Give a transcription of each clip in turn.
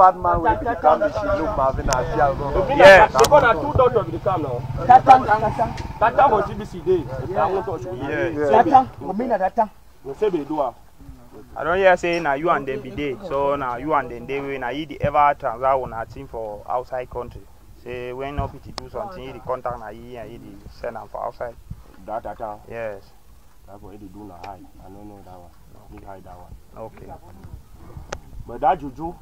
fat man will become the Shilum Marvin as well. Yeah. They got 2 doctors will come now. Tata was CBC day. I don't hear say now you and them be there. So now you and them they will now you the ever transfer on a team for outside country. Say when up to do something, you the contact now you and you the send them for outside. That. Yes. That's what they do now. I don't know that one. No. Need hide that one. Okay. But that juju,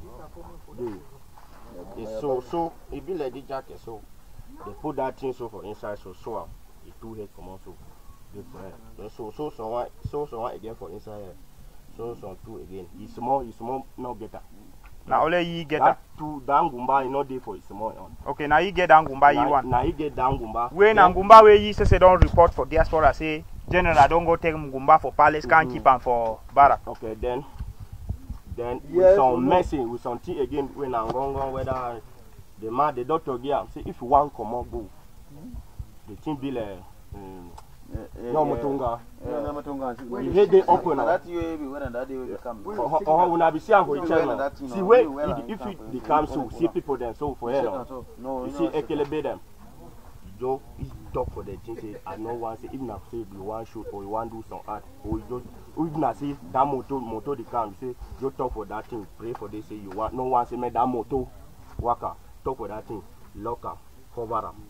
they so it be like the jacket so they put that thing so for inside so it 2 head come on so they so someone again for inside here. So 2 again. It's small no better. Now only you get that 2 down gumba is not there for small on. Okay, now you get down gumba you want. Now you get down gumba. When gumba where you say don't report for diaspora say general don't go take gumba for palace can't keep them for barrack. Okay then with some messing with some tea again when I'm going whether the doctor here say if you want come on go. The thing be like no mutunga. You hate the open. That you when that they will come. When I be seeing for each other. See where if they come so see people then so for here. You see ekelebe them. You talk for the thing say I know one say even if say you want shoot or you want do some art or you just even I say that motor they come say you talk for that thing pray for they say you want no one say make that motor worker talk for that thing lock up cover up.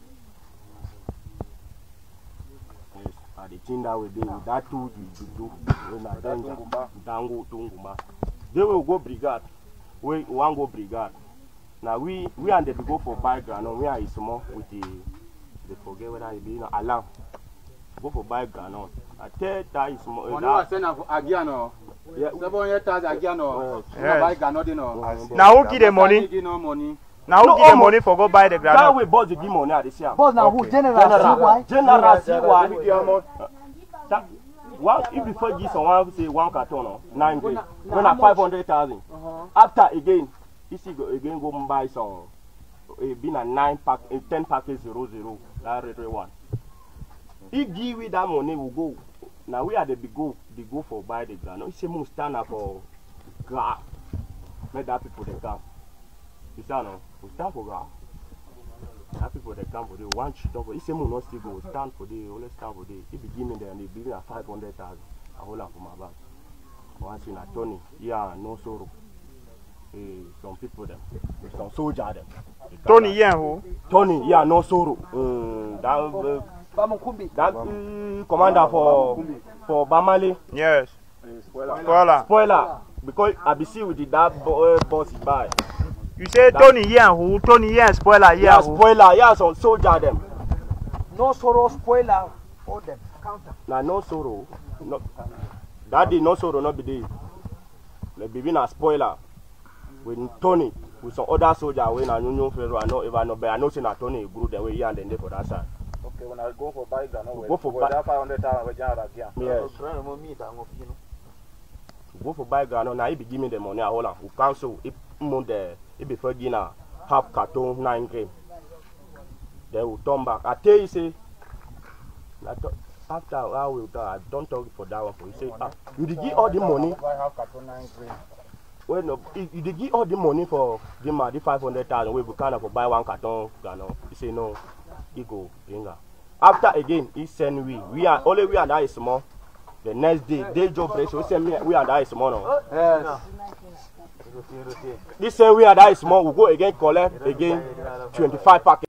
The thing that we do with that tool you do when I dango tungumba. They will go brigade. We want go brigade. Now we and they go for background and we are small with the forget whether it be alarm. Go for background on. I tell that is small. No send for Agiano. Yeah, 700,000 Agiano. Now who give the money? Now who give the money for go buy the ground? That way boss give money at this year. Boss now who general CY. One if before give someone say 1 carton 9 grade. When at 500,000. After again, if you go again go buy some it been a 9 pack 10 package 00 that rate one. He give we that money will go. Now we are the big go for buy the ground. He say must stand up for grass. Make that people they come. You see no? We stand for grass. That people they come for the one shit over. He say must not still go stand for the only stand for the. If you give me there and they give me a 500,000, I hold up for my back. Once in a Tony, yeah, no sorrow. Some people them, some soldier them. Tony, yeah, who? Tony, yeah, no sorrow. That commander for Bambalang. Yes. Spoiler. Because I be see with the that boss buy. You say Tony, yeah, who? Tony, yeah, spoiler, yeah, who? Spoiler, yeah, some soldier them. No sorrow, spoiler for them. Counter. Nah, no sorrow. No. That day, no sorrow, not be there. Like be a spoiler. With Tony, with some other soldier, when I know Ferro, I know ever know, but I know say Tony grew the way here and then they for that side. Okay, when I go for bike, I know go for bike. 500,000 we general again. Yes. Go for bike, now he be give me the money. I hold on. We cancel if money if before Gina half carton 9 grams. They will turn back. I tell you say. After I will I don't talk for that one for you say you did give all the money. Well, no, you did give all the money for the 500,000 we can for buy 1 carton. You say no, he go bring her. After again, he send we are only we and I is small. The next day, they job break. So send me we and I is small. No? Yes. This same we and I is small. We go again collect again 25 packets.